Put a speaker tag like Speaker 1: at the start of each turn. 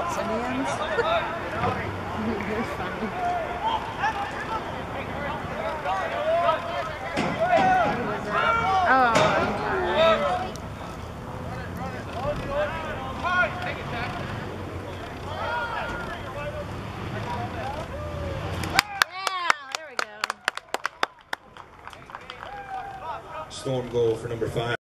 Speaker 1: Palestinians. You're funny. Oh, I'm sorry.
Speaker 2: Storm goal for number 5.